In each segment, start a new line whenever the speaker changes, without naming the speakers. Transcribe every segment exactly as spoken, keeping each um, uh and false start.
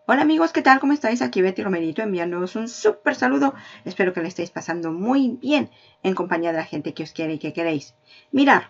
Hola amigos, ¿qué tal? ¿Cómo estáis? Aquí Betty Romerito enviándoos un súper saludo. Espero que le estéis pasando muy bien en compañía de la gente que os quiere y que queréis. Mirad,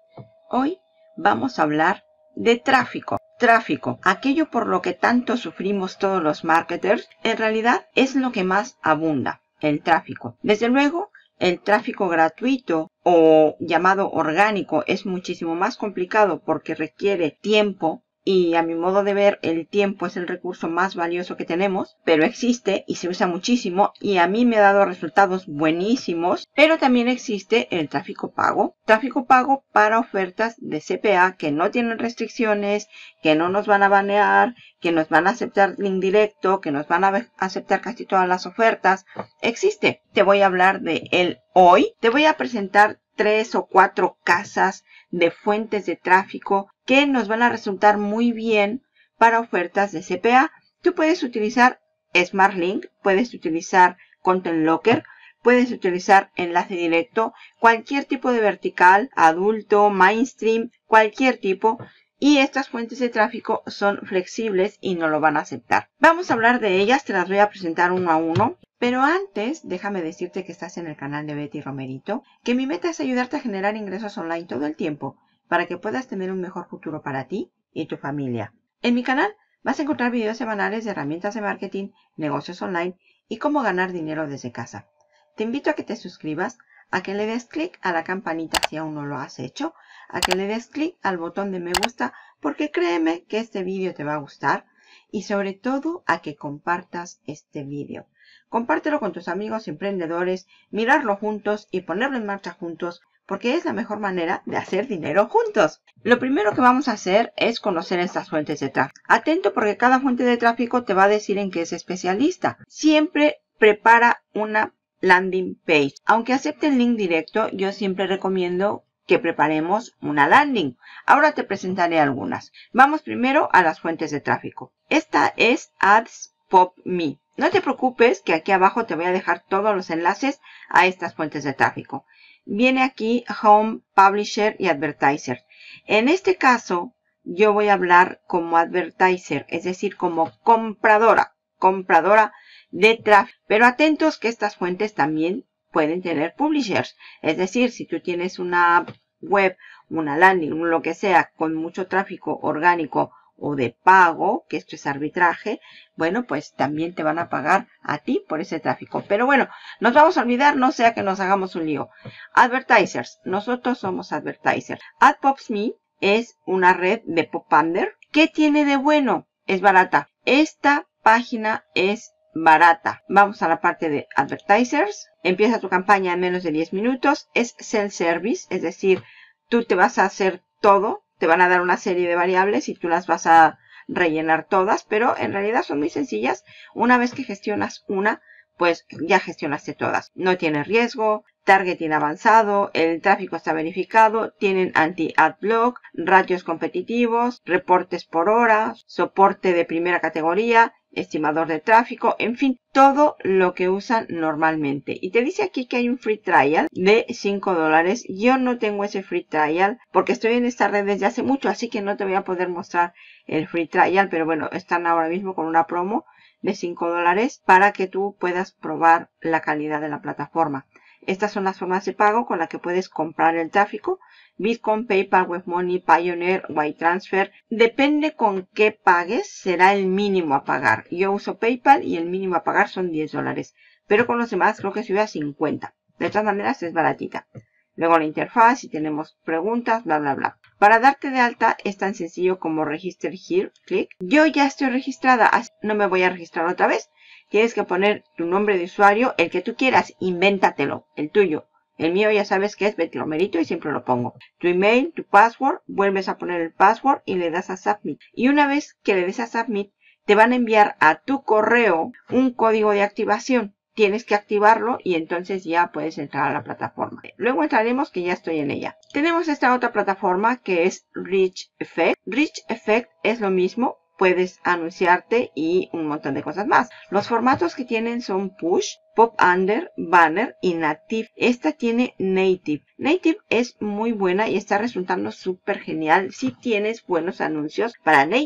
hoy vamos a hablar de tráfico. Tráfico, aquello por lo que tanto sufrimos todos los marketers, en realidad es lo que más abunda, el tráfico. Desde luego, el tráfico gratuito o llamado orgánico es muchísimo más complicado porque requiere tiempo. Y a mi modo de ver, el tiempo es el recurso más valioso que tenemos, pero existe y se usa muchísimo y a mí me ha dado resultados buenísimos. Pero también existe el tráfico pago. Tráfico pago para ofertas de C P A que no tienen restricciones, que no nos van a banear, que nos van a aceptar link directo, que nos van a aceptar casi todas las ofertas. Existe. Te voy a hablar de él hoy. Te voy a presentar tres o cuatro casas de fuentes de tráfico que nos van a resultar muy bien para ofertas de C P A. Tú puedes utilizar SmartLink, puedes utilizar Content Locker, puedes utilizar enlace directo, cualquier tipo de vertical, adulto, mainstream, cualquier tipo. Y estas fuentes de tráfico son flexibles y no lo van a aceptar. Vamos a hablar de ellas, te las voy a presentar uno a uno. Pero antes, déjame decirte que estás en el canal de Betty Romerito, que mi meta es ayudarte a generar ingresos online todo el tiempo para que puedas tener un mejor futuro para ti y tu familia. En mi canal vas a encontrar videos semanales de herramientas de marketing, negocios online y cómo ganar dinero desde casa. Te invito a que te suscribas, a que le des clic a la campanita si aún no lo has hecho, a que le des clic al botón de me gusta porque créeme que este vídeo te va a gustar y sobre todo a que compartas este vídeo. Compártelo con tus amigos emprendedores, mirarlo juntos y ponerlo en marcha juntos porque es la mejor manera de hacer dinero juntos. Lo primero que vamos a hacer es conocer estas fuentes de tráfico. Atento porque cada fuente de tráfico te va a decir en qué es especialista. Siempre prepara una landing page. Aunque acepte el link directo, yo siempre recomiendo que preparemos una landing. Ahora te presentaré algunas. Vamos primero a las fuentes de tráfico. Esta es AdsPopMe. No te preocupes que aquí abajo te voy a dejar todos los enlaces a estas fuentes de tráfico. Viene aquí Home, Publisher y Advertiser. En este caso, yo voy a hablar como advertiser, es decir, como compradora, compradora de tráfico. Pero atentos que estas fuentes también pueden tener publishers. Es decir, si tú tienes una web, una landing, lo que sea, con mucho tráfico orgánico o de pago, que esto es arbitraje, bueno, pues también te van a pagar a ti por ese tráfico. Pero bueno, nos vamos a olvidar, no sea que nos hagamos un lío. Advertisers, nosotros somos advertisers. AdPopMe es una red de PopUnder. ¿Qué tiene de bueno? Es barata. Esta página es barata. Vamos a la parte de advertisers. Empieza tu campaña en menos de diez minutos. Es self-service, es decir, tú te vas a hacer todo. Te van a dar una serie de variables y tú las vas a rellenar todas, pero en realidad son muy sencillas. Una vez que gestionas una, pues ya gestionaste todas. No tiene riesgo, targeting avanzado, el tráfico está verificado, tienen anti-adblock, ratios competitivos, reportes por hora, soporte de primera categoría, estimador de tráfico, en fin, todo lo que usan normalmente. Y te dice aquí que hay un free trial de cinco dólares. Yo no tengo ese free trial porque estoy en esta red desde hace mucho, así que no te voy a poder mostrar el free trial, pero bueno, están ahora mismo con una promo de cinco dólares para que tú puedas probar la calidad de la plataforma. Estas son las formas de pago con las que puedes comprar el tráfico. Bitcoin, PayPal, WebMoney, Pioneer, WireTransfer. Depende con qué pagues, será el mínimo a pagar. Yo uso PayPal y el mínimo a pagar son diez dólares. Pero con los demás creo que sube a cincuenta. De todas maneras es baratita. Luego la interfaz, si tenemos preguntas, bla, bla, bla. Para darte de alta es tan sencillo como Register Here, clic. Yo ya estoy registrada, así no me voy a registrar otra vez. Tienes que poner tu nombre de usuario, el que tú quieras, invéntatelo, el tuyo. El mío ya sabes que es Betty Romerito y siempre lo pongo. Tu email, tu password, vuelves a poner el password y le das a Submit. Y una vez que le des a Submit, te van a enviar a tu correo un código de activación. Tienes que activarlo y entonces ya puedes entrar a la plataforma. Luego entraremos que ya estoy en ella. Tenemos esta otra plataforma que es Rich Effect. Rich Effect es lo mismo. Puedes anunciarte y un montón de cosas más. Los formatos que tienen son Push, PopUnder, Banner y Native. Esta tiene Native. Native es muy buena y está resultando súper genial si tienes buenos anuncios para Native.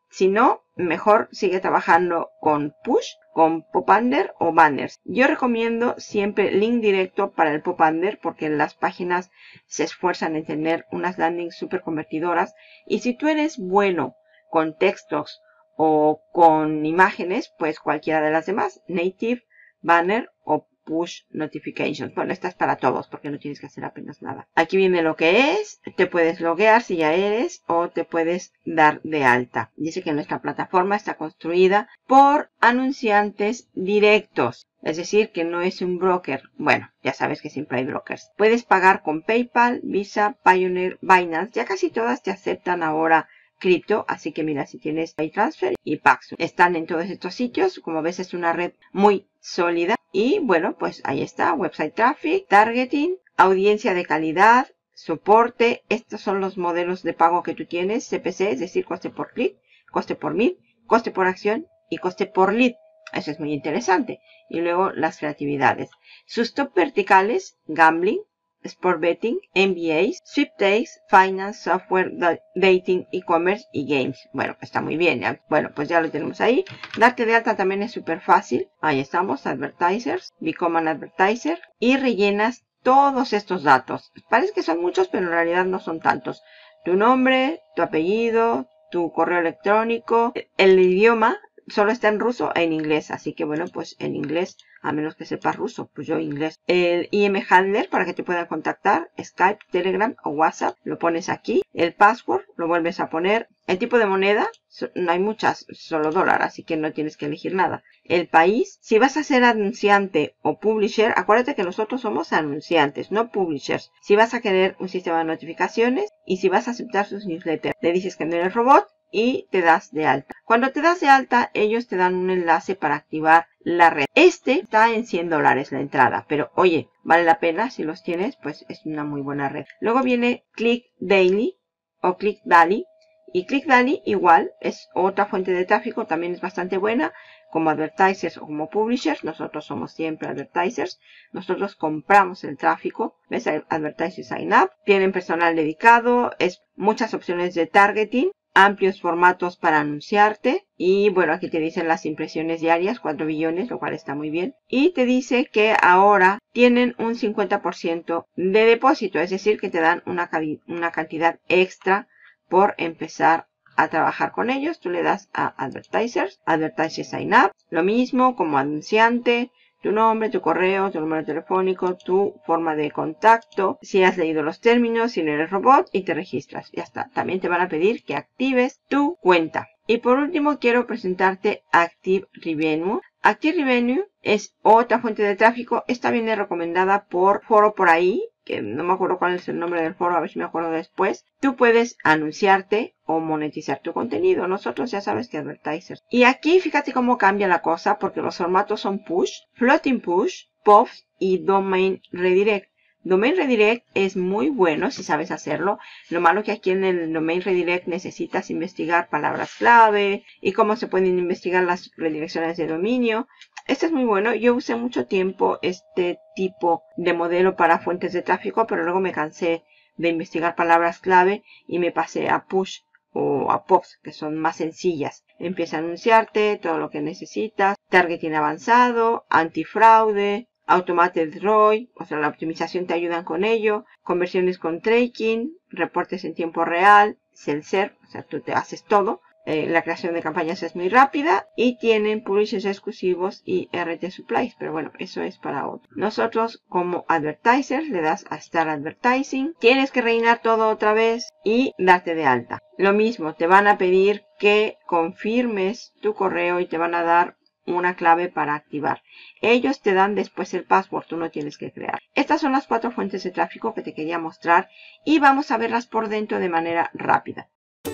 Si no, mejor sigue trabajando con push, con pop-under o banners. Yo recomiendo siempre link directo para el pop-under porque las páginas se esfuerzan en tener unas landings súper convertidoras. Y si tú eres bueno con textos o con imágenes, pues cualquiera de las demás, native, banner o push notifications. Bueno, esta es para todos porque no tienes que hacer apenas nada. Aquí viene lo que es. Te puedes loguear si ya eres o te puedes dar de alta. Dice que nuestra plataforma está construida por anunciantes directos. Es decir, que no es un broker. Bueno, ya sabes que siempre hay brokers. Puedes pagar con PayPal, Visa, Pioneer, Binance. Ya casi todas te aceptan ahora cripto, así que mira, si tienes PayTransfer y Paxos, están en todos estos sitios. Como ves, es una red muy sólida. Y bueno, pues ahí está, website traffic, targeting, audiencia de calidad, soporte. Estos son los modelos de pago que tú tienes, C P C, es decir, coste por clic, coste por mil, coste por acción y coste por lead. Eso es muy interesante. Y luego las creatividades. Sus top verticales, gambling, sport betting, M B As, sweepstakes, finance, software, dating, e-commerce y games. Bueno, está muy bien. ¿Ya? Bueno, pues ya lo tenemos ahí. Darte de alta también es súper fácil. Ahí estamos, advertisers, become an advertiser y rellenas todos estos datos. Parece que son muchos, pero en realidad no son tantos. Tu nombre, tu apellido, tu correo electrónico, el idioma. Solo está en ruso e en inglés, así que bueno, pues en inglés, a menos que sepas ruso, pues yo inglés. El I M Handler para que te puedan contactar, Skype, Telegram o WhatsApp, lo pones aquí. El password, lo vuelves a poner. El tipo de moneda, no hay muchas, solo dólar, así que no tienes que elegir nada. El país, si vas a ser anunciante o publisher, acuérdate que nosotros somos anunciantes, no publishers. Si vas a querer un sistema de notificaciones y si vas a aceptar sus newsletters, le dices que no eres robot y te das de alta. Cuando te das de alta, ellos te dan un enlace para activar la red. Este está en cien dólares la entrada, pero oye, vale la pena si los tienes, pues es una muy buena red. Luego viene ClickDaily o ClickDally. Y ClickDally igual es otra fuente de tráfico, también es bastante buena. Como advertisers o como publishers, nosotros somos siempre advertisers. Nosotros compramos el tráfico. ¿Ves? Advertisers sign up. Tienen personal dedicado. Es muchas opciones de targeting. Amplios formatos para anunciarte. Y bueno, aquí te dicen las impresiones diarias, cuatro billones, lo cual está muy bien. Y te dice que ahora tienen un cincuenta por ciento de depósito. Es decir, que te dan una, una cantidad extra por empezar a trabajar con ellos. Tú le das a Advertisers, Advertisers Sign Up, lo mismo como anunciante, tu nombre, tu correo, tu número telefónico, tu forma de contacto, si has leído los términos, si no eres robot y te registras. Ya está. También te van a pedir que actives tu cuenta. Y por último quiero presentarte Active Revenue. Active Revenue es otra fuente de tráfico. Esta viene recomendada por foro por ahí, que no me acuerdo cuál es el nombre del foro, a ver si me acuerdo después. Tú puedes anunciarte o monetizar tu contenido. Nosotros ya sabes que advertisers. Y aquí fíjate cómo cambia la cosa, porque los formatos son push, floating push, pops y domain redirect. Domain redirect es muy bueno si sabes hacerlo. Lo malo que aquí en el domain redirect necesitas investigar palabras clave y cómo se pueden investigar las redirecciones de dominio. Este es muy bueno. Yo usé mucho tiempo este tipo de modelo para fuentes de tráfico, pero luego me cansé de investigar palabras clave y me pasé a push o a pops, que son más sencillas. Empieza a anunciarte todo lo que necesitas, targeting avanzado, antifraude, automated R O I, o sea, la optimización te ayudan con ello, conversiones con tracking, reportes en tiempo real, self-serve, o sea, tú te haces todo. Eh, la creación de campañas es muy rápida y tienen publishers exclusivos y R T supplies, pero bueno, eso es para otro. Nosotros como advertisers le das a Start Advertising, tienes que rellenar todo otra vez y darte de alta. Lo mismo, te van a pedir que confirmes tu correo y te van a dar una clave para activar. Ellos te dan después el password, tú no tienes que crear. Estas son las cuatro fuentes de tráfico que te quería mostrar y vamos a verlas por dentro de manera rápida.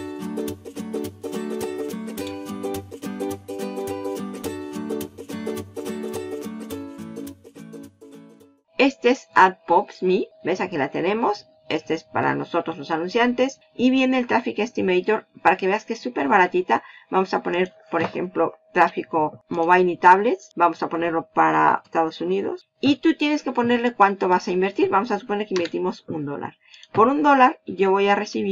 Este es AdPops.me, ¿ves? Aquí la tenemos. Este es para nosotros los anunciantes. Y viene el Traffic Estimator para que veas que es súper baratita. Vamos a poner, por ejemplo, tráfico mobile y tablets. Vamos a ponerlo para Estados Unidos. Y tú tienes que ponerle cuánto vas a invertir. Vamos a suponer que invertimos un dólar. Por un dólar yo voy a recibir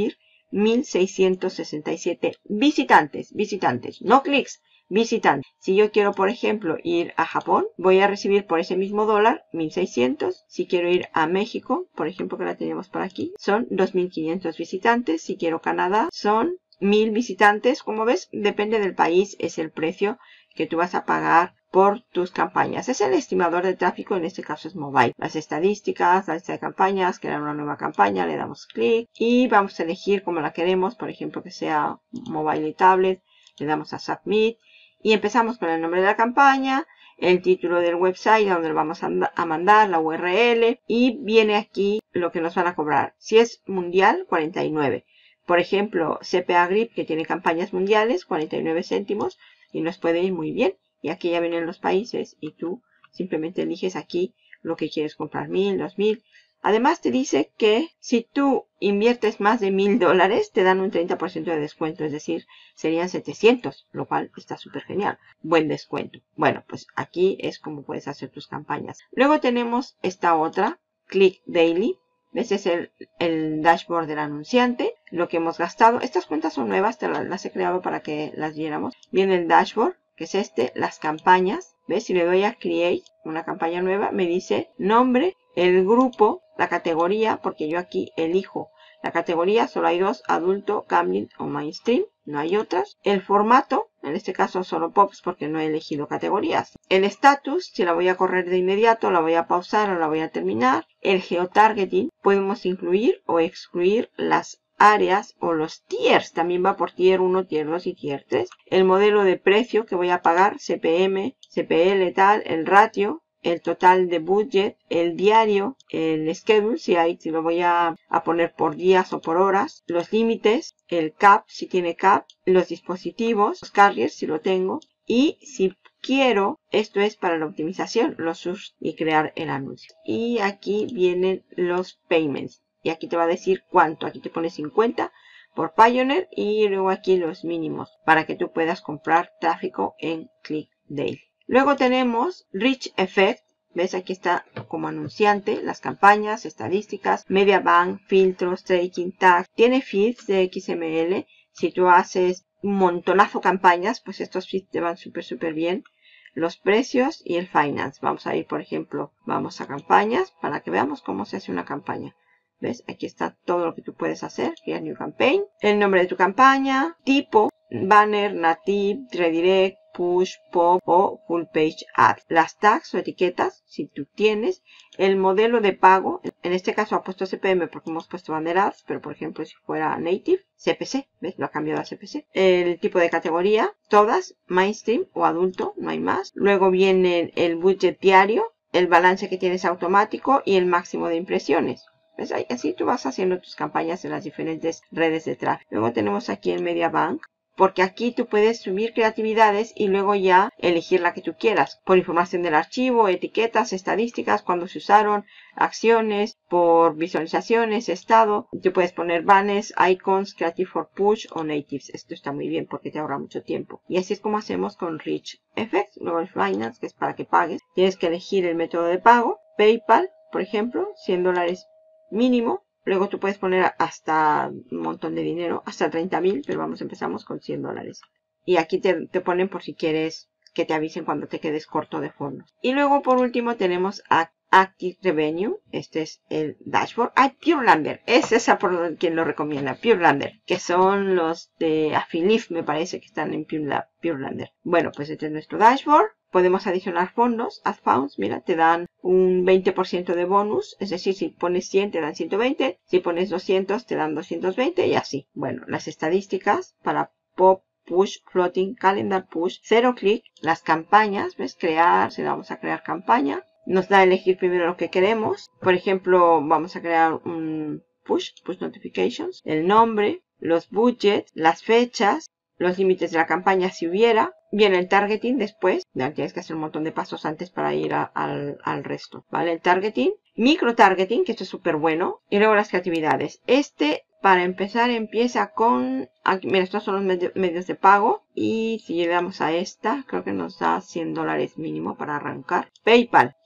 mil seiscientos sesenta y siete visitantes, visitantes, no clics, visitantes. Si yo quiero, por ejemplo, ir a Japón, voy a recibir por ese mismo dólar mil seiscientos. Si quiero ir a México, por ejemplo, que la tenemos por aquí, son dos mil quinientos visitantes. Si quiero Canadá, son mil visitantes. Como ves, depende del país, es el precio que tú vas a pagar por tus campañas. Es el estimador de tráfico, en este caso es mobile. Las estadísticas, la lista de campañas, crear una nueva campaña, le damos clic y vamos a elegir como la queremos, por ejemplo que sea mobile y tablet, le damos a submit y empezamos con el nombre de la campaña, el título del website a donde lo vamos a, a mandar, la U R L y viene aquí lo que nos van a cobrar. Si es mundial, cuarenta y nueve. Por ejemplo, C P A Grip, que tiene campañas mundiales, cuarenta y nueve céntimos y nos puede ir muy bien. Y aquí ya vienen los países y tú simplemente eliges aquí lo que quieres comprar, mil, dos mil. Además te dice que si tú inviertes más de mil dólares te dan un treinta por ciento de descuento, es decir, serían setecientos, lo cual está súper genial. Buen descuento. Bueno, pues aquí es como puedes hacer tus campañas. Luego tenemos esta otra, Click Daily. Ese es el, el dashboard del anunciante, lo que hemos gastado. Estas cuentas son nuevas, te las, las he creado para que las viéramos. Viene el dashboard, que es este, las campañas. ¿Ves? Si le doy a Create, una campaña nueva, me dice nombre, el grupo, la categoría, porque yo aquí elijo la categoría, solo hay dos, adulto, gambling o mainstream, no hay otras. El formato, en este caso solo pops porque no he elegido categorías. El status, si la voy a correr de inmediato, la voy a pausar o la voy a terminar. El geotargeting, podemos incluir o excluir las áreas o los tiers, también va por tier uno, tier dos y tier tres. El modelo de precio que voy a pagar, C P M, C P L, tal, el ratio, el total de budget, el diario, el schedule, si, hay, si lo voy a, a poner por días o por horas, los límites, el cap, si tiene cap, los dispositivos, los carriers, si lo tengo, y si quiero, esto es para la optimización, los subs y crear el anuncio. Y aquí vienen los payments. Y aquí te va a decir cuánto. Aquí te pone cincuenta por Pioneer y luego aquí los mínimos para que tú puedas comprar tráfico en Click Daily. Luego tenemos Reach Effect. ¿Ves? Aquí está como anunciante las campañas, estadísticas, Media Bank, filtros, tracking, tags. Tiene feeds de X M L. Si tú haces un montonazo campañas, pues estos feeds te van súper, súper bien. Los precios y el finance. Vamos a ir, por ejemplo, vamos a campañas para que veamos cómo se hace una campaña. ¿Ves? Aquí está todo lo que tú puedes hacer. Create New Campaign. El nombre de tu campaña. Tipo. Banner, Native, Redirect, Push, Pop o Full Page Ad. Las tags o etiquetas, si tú tienes. El modelo de pago. En este caso ha puesto C P M porque hemos puesto banderas. Pero por ejemplo si fuera Native, C P C. ¿Ves? Lo ha cambiado a C P C. El tipo de categoría. Todas. Mainstream o adulto. No hay más. Luego viene el budget diario. El balance que tienes automático. Y el máximo de impresiones. ¿Ves? Así tú vas haciendo tus campañas en las diferentes redes de tráfico. Luego tenemos aquí el Media Bank, porque aquí tú puedes subir creatividades y luego ya elegir la que tú quieras. Por información del archivo, etiquetas, estadísticas, cuándo se usaron, acciones, por visualizaciones, estado. Tú puedes poner banners, icons, Creative for Push o Natives. Esto está muy bien porque te ahorra mucho tiempo. Y así es como hacemos con Reach Effects. Luego el Finance, que es para que pagues. Tienes que elegir el método de pago. PayPal, por ejemplo, cien dólares mínimo. Luego tú puedes poner hasta un montón de dinero, hasta treinta mil, pero vamos, empezamos con cien dólares. Y aquí te, te ponen por si quieres que te avisen cuando te quedes corto de fondos. Y luego por último tenemos a Active Revenue. Este es el dashboard. Ah, Purelander. Es esa por quien lo recomienda. Purelander. Que son los de Affiliate, me parece que están en Purelander. Bueno, pues este es nuestro dashboard. Podemos adicionar fondos, add funds, mira, te dan un veinte por ciento de bonus, es decir, si pones cien te dan ciento veinte, si pones doscientos te dan doscientos veinte y así. Bueno, las estadísticas para Pop, Push, Floating, Calendar Push, cero clic, las campañas, ¿ves? Crear, si vamos a crear campaña, nos da a elegir primero lo que queremos. Por ejemplo, vamos a crear un Push, Push Notifications, el nombre, los budgets, las fechas, los límites de la campaña si hubiera. Viene el targeting después. Ya tienes que hacer un montón de pasos antes para ir a, al, al resto. ¿Vale? El targeting. Micro targeting, que esto es súper bueno. Y luego las creatividades. Este, para empezar, empieza con... Aquí, mira, estos son los medio, medios de pago. Y si le damos a esta, creo que nos da cien dólares mínimo para arrancar. PayPal.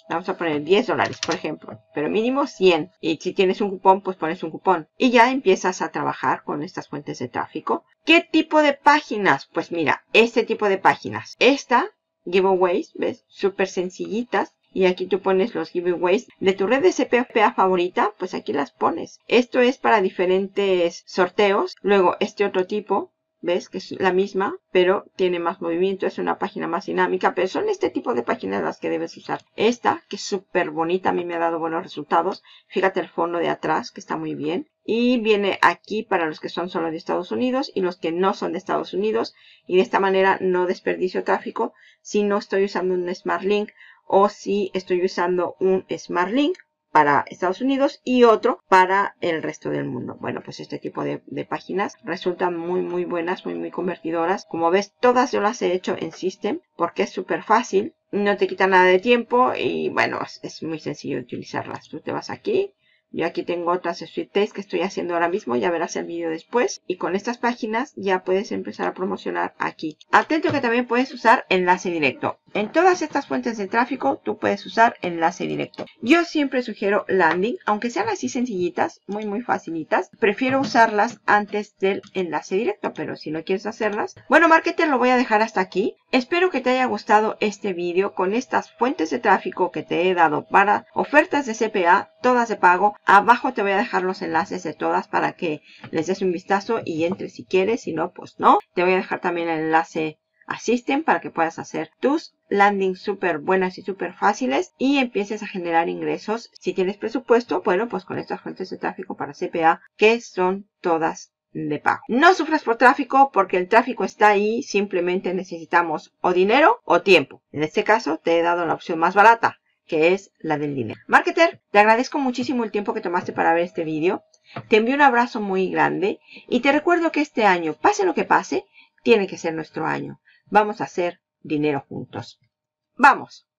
Vamos a poner diez dólares, por ejemplo, pero mínimo cien. Y si tienes un cupón, pues pones un cupón. Y ya empiezas a trabajar con estas fuentes de tráfico. ¿Qué tipo de páginas? Pues mira, este tipo de páginas. Esta, giveaways, ¿ves? Súper sencillitas. Y aquí tú pones los giveaways de tu red de C P A favorita, pues aquí las pones. Esto es para diferentes sorteos. Luego este otro tipo, ¿ves? Que es la misma, pero tiene más movimiento, es una página más dinámica. Pero son este tipo de páginas las que debes usar. Esta, que es súper bonita, a mí me ha dado buenos resultados. Fíjate el fondo de atrás, que está muy bien. Y viene aquí para los que son solo de Estados Unidos y los que no son de Estados Unidos. Y de esta manera no desperdicio tráfico si no estoy usando un Smart Link o si estoy usando un Smart Link para Estados Unidos y otro para el resto del mundo. Bueno, pues este tipo de, de páginas resultan muy muy buenas, muy muy convertidoras. Como ves, todas yo las he hecho en System porque es súper fácil, no te quita nada de tiempo y bueno, es, es muy sencillo de utilizarlas. Tú te vas aquí. Yo aquí tengo otras Sweet Taste que estoy haciendo ahora mismo, ya verás el vídeo después. Y con estas páginas ya puedes empezar a promocionar aquí. Atento que también puedes usar enlace directo. En todas estas fuentes de tráfico tú puedes usar enlace directo. Yo siempre sugiero landing, aunque sean así sencillitas, muy muy facilitas. Prefiero usarlas antes del enlace directo, pero si no quieres hacerlas. Bueno, marketer, lo voy a dejar hasta aquí. Espero que te haya gustado este vídeo con estas fuentes de tráfico que te he dado para ofertas de C P A, todas de pago. Abajo te voy a dejar los enlaces de todas para que les des un vistazo y entres si quieres, si no, pues no. Te voy a dejar también el enlace a System para que puedas hacer tus landings súper buenas y súper fáciles y empieces a generar ingresos. Si tienes presupuesto, bueno, pues con estas fuentes de tráfico para C P A que son todas de pago. No sufras por tráfico porque el tráfico está ahí, simplemente necesitamos o dinero o tiempo. En este caso te he dado la opción más barata, que es la del dinero. Marketer, te agradezco muchísimo el tiempo que tomaste para ver este vídeo. Te envío un abrazo muy grande y te recuerdo que este año, pase lo que pase, tiene que ser nuestro año. Vamos a hacer dinero juntos. ¡Vamos!